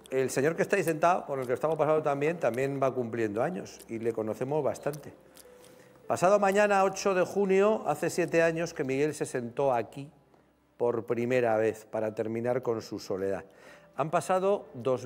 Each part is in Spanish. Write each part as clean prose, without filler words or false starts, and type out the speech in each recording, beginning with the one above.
el señor que está ahí sentado, con el que estamos pasando también va cumpliendo años y le conocemos bastante. Pasado mañana, 8 de junio, hace 7 años que Miguel se sentó aquí por primera vez para terminar con su soledad. Han pasado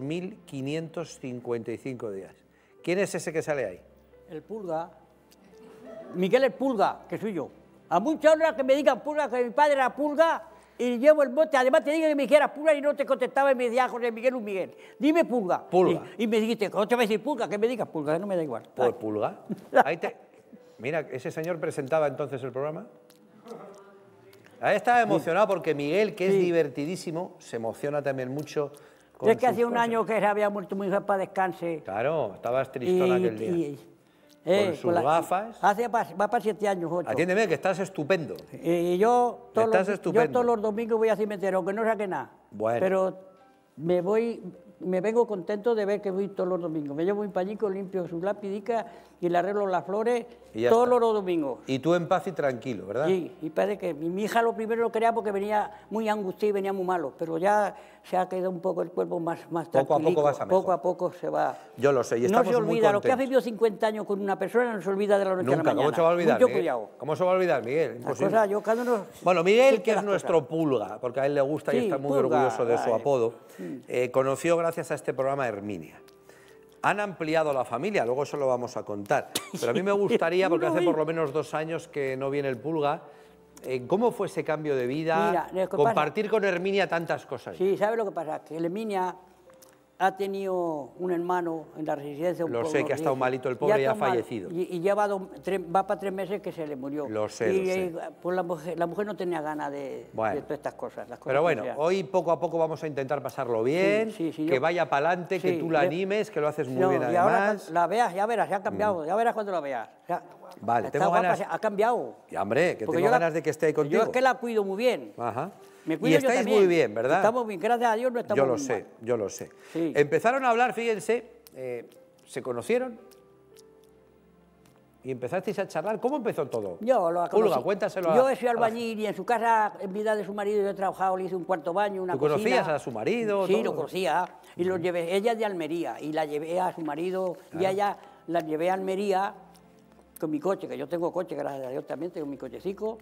2.555 días. ¿Quién es ese que sale ahí? El Pulga. Miguel el Pulga, que soy yo. A muchas horas que me digan Pulga, que mi padre era Pulga, y llevo el bote. Además te digo que me dijera Pulga y no te contestaba y me decía José Miguel un Miguel. Dime Pulga. Pulga. Y me dijiste, ¿cómo te va a decir Pulga? Que me digas Pulga, que no me da igual. Pues Pulga. Ahí Mira, ese señor presentaba entonces el programa. Ahí estaba emocionado porque Miguel, que es divertidísimo, se emociona también mucho. Es que hacía un año que se había muerto mi hija para descanse. Claro, estabas tristón aquel día. Con sus gafas. Va para 7 años, 8. Atiéndeme, que estás estupendo. Y yo estupendo. todos los domingos voy a cementerio, aunque no saque nada. Bueno. Pero me vengo contento de ver que voy todos los domingos. Me llevo mi pañico, limpio su lapidica y le arreglo las flores todos los domingos. Y tú en paz y tranquilo, ¿verdad? Sí, y parece que mi hija lo primero lo quería porque venía muy angustiada y venía muy malo, pero ya se ha quedado un poco el cuerpo más tranquilo. Poco a poco vas a mejor. Poco a poco se va. Yo lo sé, y estamos muy contentos. No se olvida, lo que ha vivido 50 años con una persona no se olvida de la noche a la mañana. ¿Cómo se va a olvidar, Mucho Miguel? cuidado. ¿Cómo se va a olvidar, Miguel? Imposible. Bueno, Miguel, que es nuestro Pulga, porque a él le gusta y está muy orgulloso de su apodo, conoció gracias a este programa Herminia. Han ampliado la familia, luego eso lo vamos a contar. Pero a mí me gustaría, porque hace por lo menos 2 años que no viene el Pulga, ¿cómo fue ese cambio de vida? Mira, compartir con Herminia tantas cosas. Sí, ¿sabes lo que pasa? Que Herminia ha tenido un hermano en la residencia. Lo sé, que ha estado malito el pobre y ha fallecido. Y ya va para 3 meses que se le murió. Lo sé. Pues la mujer no tenía ganas de todas estas cosas. Pero bueno, hoy poco a poco vamos a intentar pasarlo bien, que vaya para adelante, que tú la animes, que lo haces muy bien además. Y ahora la veas, ya verás, ya ha cambiado, ya verás cuando la veas. Vale, tengo ganas. Ha cambiado. Y hombre, que tengo ganas de que esté ahí contigo. Yo es que la cuido muy bien. Ajá. Y estáis muy bien, ¿verdad? Estamos bien, gracias a Dios no estamos muy mal. Yo lo sé. Sí. Empezaron a hablar, fíjense, se conocieron y empezasteis a charlar. ¿Cómo empezó todo? Yo lo conocí. Pulga, cuéntaselo Yo soy albañil y en su casa, en vida de su marido, yo he trabajado, le hice un cuarto baño, una cocina. ¿Tú conocías a su marido? Sí, lo conocía. Y lo llevé, ella es de Almería, y la llevé a su marido, y a ella la llevé a Almería con mi coche, que yo tengo coche, gracias a Dios también, tengo mi cochecico.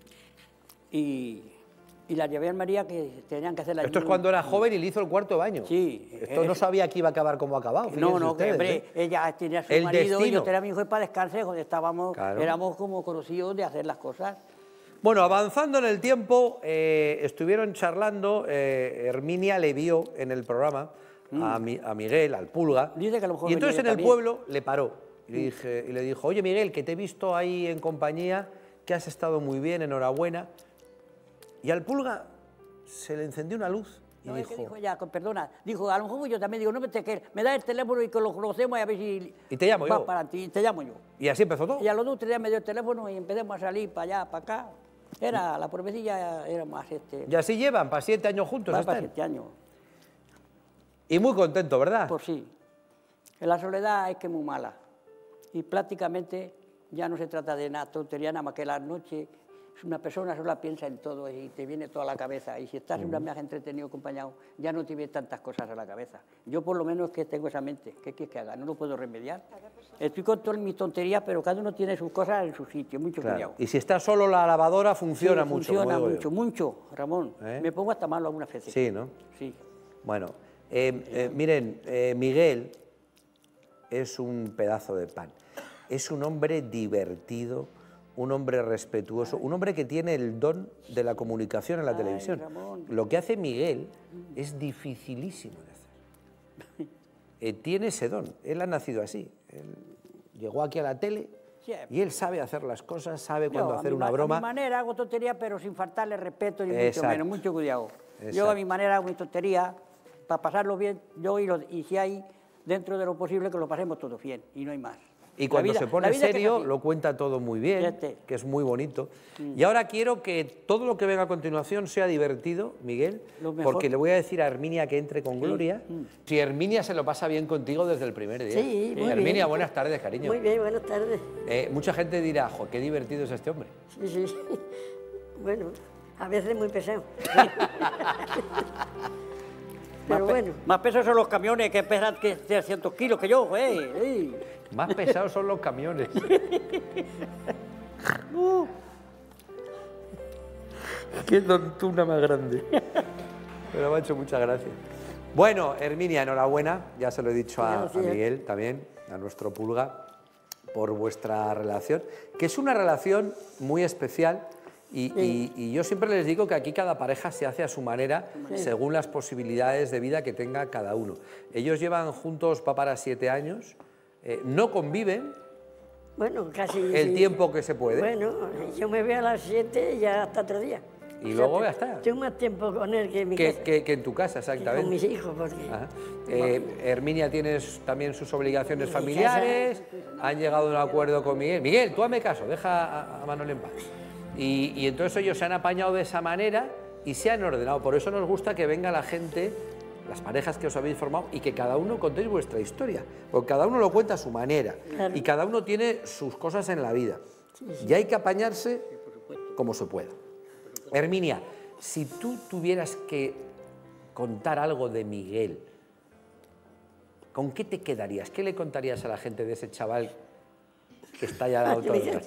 Y la llevé a Almería, que tenían que hacer la... Esto es cuando era joven y le hizo el cuarto baño. Sí. Esto no sabía que iba a acabar como ha acabado. No, ustedes, hombre, ella tenía su marido y yo tenía a mi hijo para descansar, donde estábamos, éramos como conocidos de hacer las cosas. Bueno, avanzando en el tiempo, estuvieron charlando, Herminia le vio en el programa a Miguel, al Pulga, Dice que a lo mejor y entonces en el también. pueblo le paró y le dijo, oye Miguel, que te he visto ahí en compañía, que has estado muy bien, enhorabuena. Y al Pulga se le encendió una luz y no, dijo... Es que dijo ya, perdona, dijo, a lo mejor yo también digo, no me das el teléfono y que lo conocemos y a ver si... Y te llamo yo. Para ti, te llamo yo. Y así empezó todo. Y a los 2 o 3 días me dio el teléfono y empezamos a salir para allá, para acá. La provecilla era más Y así llevan, para 7 años juntos. Para 7 años. Y muy contento, ¿verdad? Pues sí. La soledad es que es muy mala. Y prácticamente ya no se trata de nada, tontería, nada más que las noches. Una persona sola piensa en todo y te viene toda la cabeza. Y si estás en una viaje entretenido, acompañado, ya no te vienen tantas cosas a la cabeza. Yo por lo menos es que tengo esa mente. ¿Qué quieres que haga? No lo puedo remediar. Estoy con todas mis tonterías, pero cada uno tiene sus cosas en su sitio. Mucho cuidado. Y si está solo la lavadora, funciona mucho. Funciona mucho, Ramón. Me pongo hasta malo algunas veces. Sí, ¿no? Sí. Bueno, miren, Miguel es un pedazo de pan. Es un hombre divertido, un hombre respetuoso, un hombre que tiene el don de la comunicación en la televisión. Ramón. Lo que hace Miguel es dificilísimo de hacer. Tiene ese don, él ha nacido así. Él llegó aquí a la tele y él sabe hacer las cosas, sabe cuándo hacer una broma. A mi manera hago tontería, pero sin faltarle respeto ni mucho menos, mucho cuidado. Yo a mi manera hago mi tontería, para pasarlo bien, y si hay, dentro de lo posible, que lo pasemos todos bien, y no hay más. Y cuando se pone serio, lo cuenta todo muy bien, que es muy bonito. Y ahora quiero que todo lo que venga a continuación sea divertido, Miguel, porque le voy a decir a Herminia que entre con Gloria. Si Herminia se lo pasa bien contigo desde el primer día. Sí, muy Herminia, bien. buenas tardes, cariño. Muy bien, buenas tardes. Mucha gente dirá, jo, qué divertido es este hombre. Sí. Bueno, a veces muy pesado. Pero bueno. Más pesos son los camiones que pesan 300 kilos que yo, güey. Más pesados son los camiones. Qué tontuna más grande. Pero me ha hecho muchas gracias. Bueno, Herminia, enhorabuena. Ya se lo he dicho a Miguel también, a nuestro Pulga, por vuestra relación, que es una relación muy especial. Y yo siempre les digo que aquí cada pareja se hace a su manera, según las posibilidades de vida que tenga cada uno. Ellos llevan juntos, va para 7 años, no conviven. Bueno, casi... El tiempo que se puede. Bueno, yo me veo a las 7 y ya hasta otro día. Y luego ya está. Tengo más tiempo con él que en mi casa. Que en tu casa, exactamente. Con mis hijos, porque... Herminia, tienes también sus obligaciones familiares, han llegado a un acuerdo con Miguel. Miguel, tú hazme caso, deja a Manuel en paz. Y entonces ellos se han apañado de esa manera y se han ordenado. Por eso nos gusta que venga la gente, las parejas que os habéis formado, y que cada uno contéis vuestra historia. Porque cada uno lo cuenta a su manera. Claro. Y cada uno tiene sus cosas en la vida. Y hay que apañarse como se pueda. Herminia, si tú tuvieras que contar algo de Miguel, ¿con qué te quedarías? ¿Qué le contarías a la gente de ese chaval que está ya dado todo el día?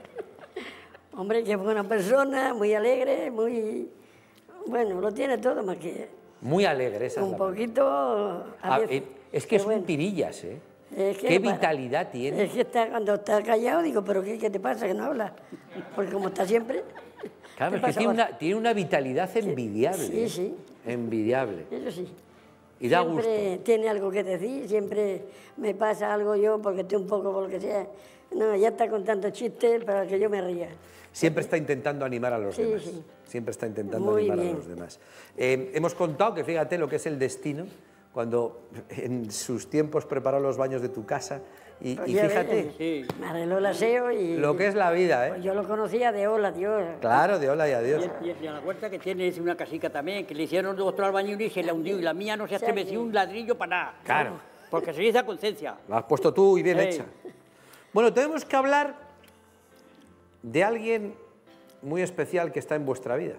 Hombre, que es buena persona, muy alegre, muy... Bueno, lo tiene todo más que... Muy alegre, esa un poquito... es que es un tirillas, ¿eh? Es que, ¿qué vitalidad tiene? Es que cuando está callado digo, ¿pero qué te pasa que no habla? Porque como está siempre... Claro, es que tiene una vitalidad envidiable. Sí, sí. Envidiable. Eso sí. Y da gusto. Siempre tiene algo que decir, siempre me pasa algo yo porque estoy un poco por lo que sea. No, ya está contando chistes para que yo me ría. Siempre está intentando animar a los demás. Sí. Siempre está intentando animar a los demás. Hemos contado que fíjate lo que es el destino, cuando en sus tiempos preparó los baños de tu casa. Y fíjate, me arregló el aseo y... Lo que es la vida, ¿eh? Pues yo lo conocía de hola, Dios. Claro, de hola y adiós. Y a la huerta que tiene es una casica también, que le hicieron otro albañil y se la hundió, y la mía no se estremeció un ladrillo para nada. Claro. Porque se hizo a conciencia. Lo has puesto tú y bien hecha. Bueno, tenemos que hablar de alguien muy especial que está en vuestra vida.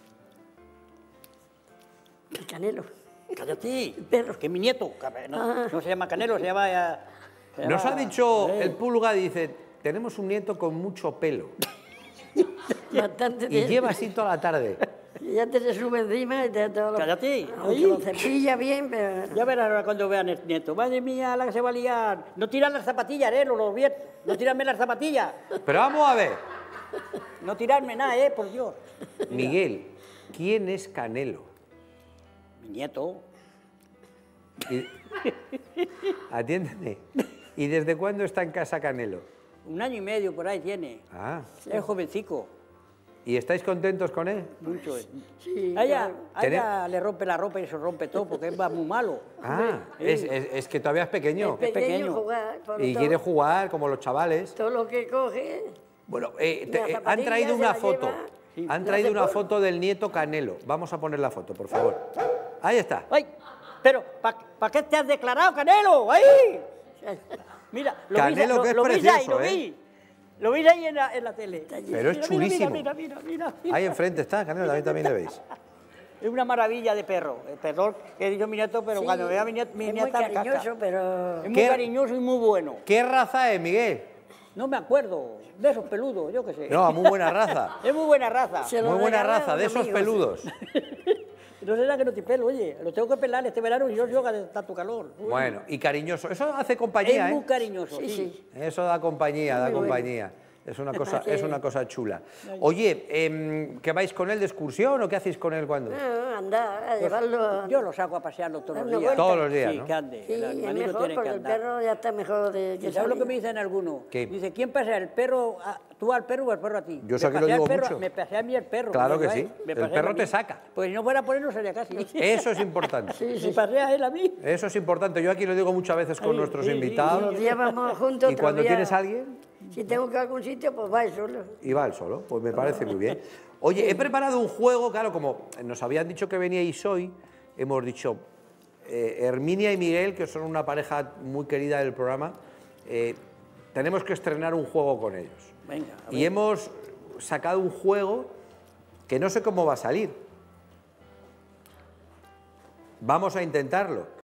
El Canelo. Cállate, el perro. Que es mi nieto. No se llama Canelo, se llama... Nos ha dicho el Pulga, dice, tenemos un nieto con mucho pelo. Bastante y lleva así toda la tarde. Y ya te se sube encima y te todo lo... Cállate. Lo cepilla bien, pero... Ya verás ahora cuando vean el nieto. Madre mía, la que se va a liar. No tiran las zapatillas, los bien. No tirarme las zapatillas. Pero vamos a ver. No tirarme nada, por Dios. Miguel, ¿quién es Canelo? Mi nieto. Atiéndeme. ¿Y desde cuándo está en casa Canelo? 1 año y medio por ahí tiene. Ah. Es jovencico. ¿Y estáis contentos con él? Mucho. Sí. A ella le rompe la ropa y se rompe todo porque es muy malo. Ah, es que todavía es pequeño. Es pequeño. Jugar, y quiere jugar como los chavales. Todo lo que coge... Bueno, han traído una foto. Sí. Han traído una foto del nieto Canelo. Vamos a poner la foto, por favor. Ahí está. ¡Ay! Pero, ¿para qué te has declarado, Canelo? ¡Ahí! Mira, Canelo, que es precioso, Lo veis ahí en la tele. Pero es chulísimo. Mira. Ahí enfrente está, Canelo, también le veis. Es una maravilla de perro. El perro que he dicho mi nieto, pero cuando vea a mi nieta... Es muy cariñoso, pero... Es muy cariñoso y muy bueno. ¿Qué raza es, Miguel? No me acuerdo. De esos peludos, yo qué sé. No, muy buena raza. Es muy buena raza. Muy buena raza, de esos peludos. No será que no te pelo, oye. Lo tengo que pelar este verano y yo yoga de tanto calor. Bueno, y cariñoso. Eso hace compañía, Es muy cariñoso, sí. Eso da compañía, da compañía. Es una cosa chula. Oye, ¿qué vais con él de excursión o qué hacéis con él cuando? No, anda, a llevarlo... Yo lo saco a pasearlo todos los días. Todos los días, sí, ¿no? Que ande. Sí, es mejor porque el perro ya está mejor de que ¿Sabes lo que me dicen algunos? ¿Qué? Dice, ¿quién pasea? ¿El perro, tú al perro o el perro a ti? Yo sé que lo digo mucho. Me pasea a mí el perro. Claro que sí. El perro te saca. Pues si no fuera por él no sería casi. Eso es importante. Si pasea él a mí. Eso es importante. Yo aquí lo digo muchas veces con nuestros invitados. Los días vamos juntos. Y cuando tienes a alguien... Si tengo que ir a algún sitio, pues va él solo. Y va él solo, pues me parece muy bien. Oye, he preparado un juego, claro, como nos habían dicho que veníais hoy, hemos dicho, Herminia y Miguel, que son una pareja muy querida del programa, tenemos que estrenar un juego con ellos. Venga, y hemos sacado un juego que no sé cómo va a salir. Vamos a intentarlo.